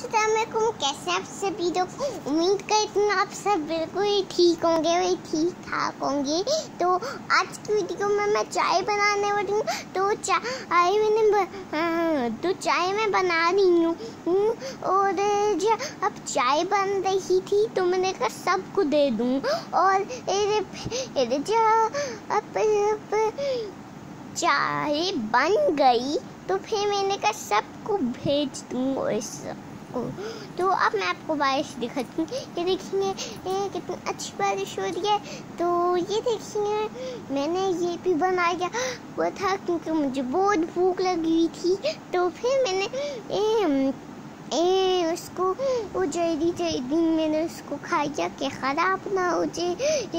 अस्सलामुअलैकुम। कैसे आप सभी लोग? उम्मीद करती हूँ आप सब बिल्कुल ही ठीक होंगे, वही ठीक ठाक होंगे। तो आज की वीडियो में मैं चाय बनाने वाली हूँ। तो चाय मैं बना रही हूँ और जब अब चाय बन रही थी तो मैंने कहा सबको दे दूँ। और चाय बन गई तो फिर मैंने कहा सबको भेज दूँ इसको। तो अब मैं आपको बारिश दिखाती हूँ। ये देखेंगे कितनी अच्छी बारिश हो रही है। तो ये देखेंगे मैंने ये भी बनाया हुआ था क्योंकि मुझे बहुत भूख लगी हुई थी। तो फिर मैंने उसको वो जल्दी मैंने उसको खाया कि ख़राब ना हो जाए।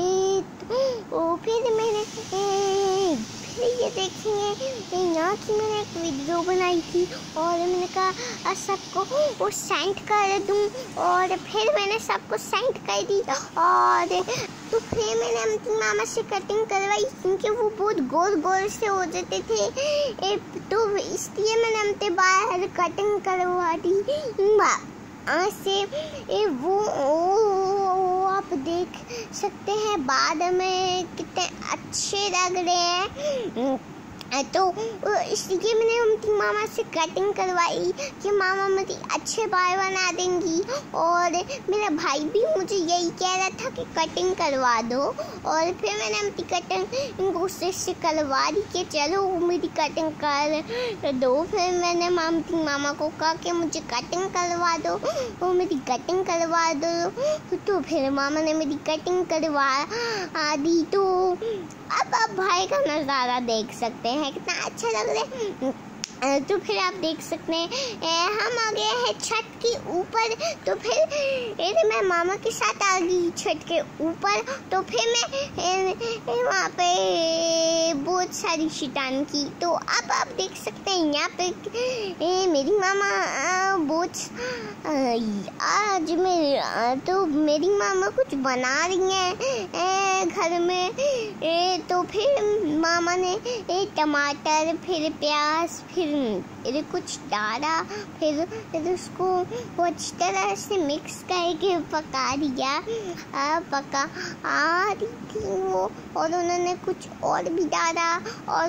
फिर मैंने ये देखेंगे यहाँ की मैंने एक वीडियो बनाई थी और मैंने कहा सबको वो सेंड कर दूँ। और फिर मैंने सबको सेंड कर दी। और तो फिर मैंने अपनी मामा से कटिंग करवाई क्योंकि वो बहुत गोल गोल से हो जाते थे। तो इसलिए मैंने अपने बाहर कटिंग करवा दी से। वो आप देख सकते हैं बाद में कितने अच्छे लग रहे हैं। तो इसलिए मैंने अपनी मामा से कटिंग करवाई कि मामा मुझे अच्छे बाल बना देंगी। और मेरा भाई भी मुझे यही कह रहा था कि कटिंग करवा दो। और फिर मैंने अपनी कटिंग उससे करवा दी कि चलो मेरी कटिंग कर दो। फिर मैंने अपनी मामा को कहा कि मुझे कटिंग करवा दो, वो मेरी कटिंग करवा दो। तो फिर मामा ने मेरी कटिंग करवा दी। तो अब आप भाई का नज़ारा देख सकते हैं कितना अच्छा लग रहा है। तो फिर आप देख सकते हैं हम आ गए हैं छत के ऊपर। तो फिर मैं मामा के साथ आ गई छत के ऊपर। तो फिर मैं वहाँ पे बहुत सारी शैतान की। तो अब आप देख सकते हैं यहाँ पे मेरी मामा आज मेरी मामा कुछ बना रही हैं घर में। तो फिर मामा ने टमाटर फिर प्याज फिर कुछ डाला। फिर उसको अच्छी तरह से मिक्स करके पका दिया। पका आ रही थी वो। और उन्होंने कुछ और भी डाला और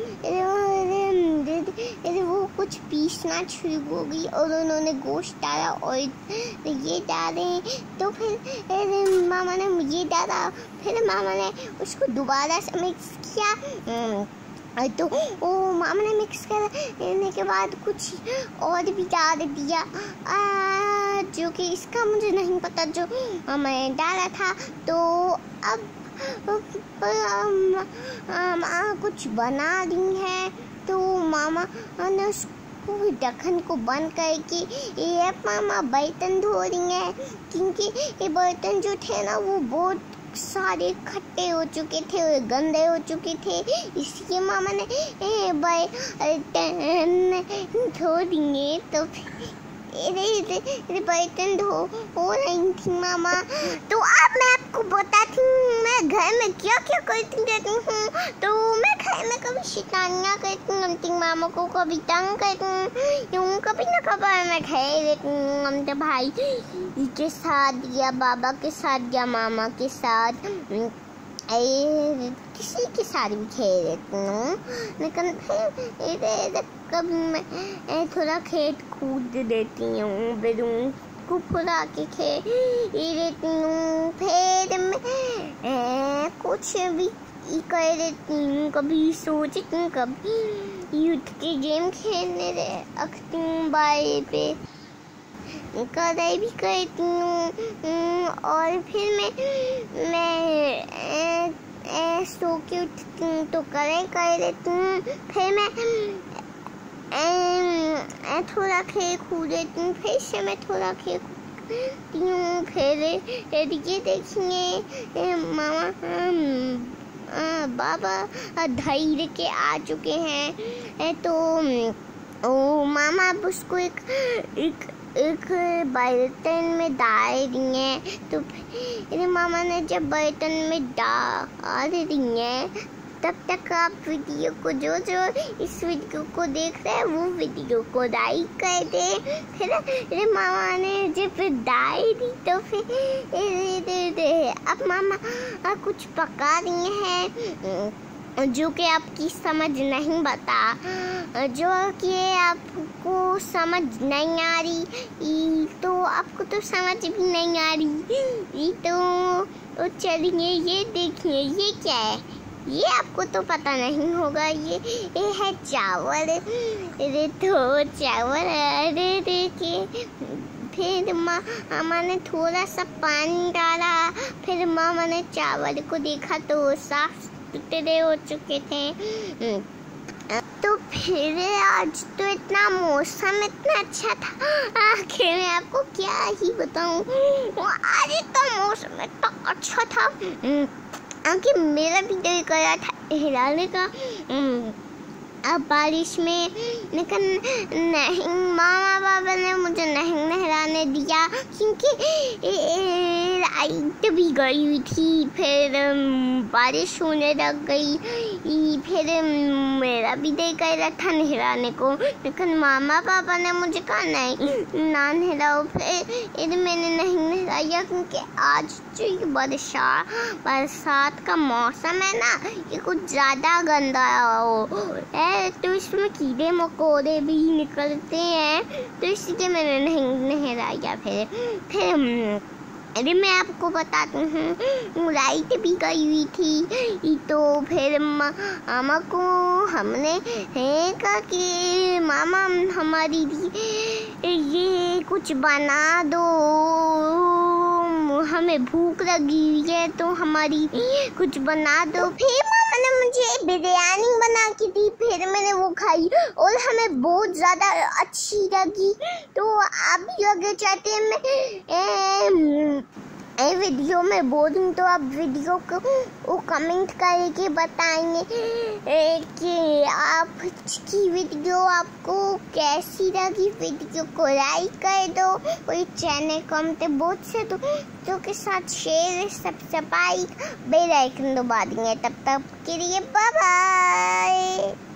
वो कुछ पीसना शुरू हो गई और उन्होंने गोश्त डाला और ये डाले। तो फिर मामा ने ये डाला। फिर मामा ने उसको दोबारा से मिक्स किया। तो वो मामा ने मिक्स करने के बाद कुछ और भी डाल दिया जो कि इसका मुझे नहीं पता, जो मैं डाला था। तो अब कुछ बना रही है। तो मामा ने उसको ढक्कन को बंद करके ये मामा बर्तन धो रही हैं क्योंकि ये बर्तन जो थे ना वो बहुत सारे खट्टे हो चुके थे और गंदे हो चुके थे। इसलिए मामा ने बर्तन धो दिए। तो बर्तन धो रही थी मामा। तो अब मैं आपको बताती हूँ मैं घर में क्या क्या करती रहती हूँ। तो मैं घर में कभी शैतानियाँ करती हूँ, अपनी मामा को कभी तंग करती हूँ, कभी ना कभी मैं खेल लेती हूँ अपने भाई के साथ या बाबा के साथ या मामा के साथ, किसी के साथ भी खेल लेती हूँ। लेकिन कभी मैं थोड़ा खेत कूद देती हूँ, बेलून को फुला के खेल लेती हूँ। फिर मैं कुछ भी कर लेती हूँ, कभी सोचती हूँ, कभी यूथ के गेम खेलने रखती हूँ बाइल पे, कढ़ाई भी करती हूँ। और फिर मैं सो के उठती हूँ तो कढ़ाई कर लेती हूँ। फिर मैं थोड़ा खेल कूद लेती हूँ। फिर से मैं थोड़ा खेल कूदती हूँ। फिर ये देखिए मामा बाबा धैर्य के आ चुके हैं। तो मामा अब उसको एक बर्तन में डाल रही हैं। तो फिर मामा ने जब बर्तन में डाल रही हैं तब तक आप वीडियो को जो इस वीडियो को देख रहे हैं वो वीडियो को लाइक कर दे। फिर मेरे मामा ने जब दाई दी तो फिर अब मामा कुछ पका रही हैं जो कि आपकी समझ नहीं बता, जो कि आपको समझ नहीं आ रही, तो आपको तो समझ भी नहीं आ रही, तो चलिए ये देखिए ये क्या है, ये आपको तो पता नहीं होगा। ये है चावल। अरे तो चावल, अरे देखिए फिर मामा ने थोड़ा सा पानी डाला, फिर मामा ने चावल को देखा तो साफ सुथरे हो चुके थे। तो फिर आज तो इतना मौसम इतना अच्छा था, आखिर मैं आपको क्या ही बताऊं, आज तो मौसम इतना अच्छा था कि मेरा भी दिल कर रहा था हिलाने का। अब बारिश में लेकिन नहीं, मामा बाबा ने मुझे नहीं नहलाने दिया क्योंकि लाइट भी गई हुई थी। फिर बारिश होने लग गई, फिर मेरा भी दिल कर रहा था नहलाने को, लेकिन मामा पापा ने मुझे कहा नहीं ना नहलाओ। फिर मैंने नहीं नहलाया क्योंकि आज जो ये बरसात का मौसम है ना, ये कुछ ज़्यादा गंदा हो तो इसमें कीड़े मकोड़े भी निकलते हैं, तो इसलिए मैंने नहीं नहलाया। फिर अरे मैं आपको बताती हूँ, लाइट भी गई हुई थी, तो फिर मामा को हमने कहा कि मामा हमारी ये कुछ बना दो, हमें भूख लगी हुई है तो हमारी कुछ बना दो। फिर मामा ने मुझे बिरयानी बना के दी, फिर मैंने वो खाई और हमें बहुत ज़्यादा अच्छी लगी। तो आप भी अगर चाहते हैं मैं वीडियो में बोलूँ तो आप वीडियो को कमेंट करके बताएंगे कि आपकी वीडियो आपको कैसी लगी। वीडियो को लाइक कर दो, कोई चैनल कमेंट बहुत से तो के साथ शेयर सब्सक्राइब बेल आइकन दबा देंगे। तब तक के लिए बाय बाय।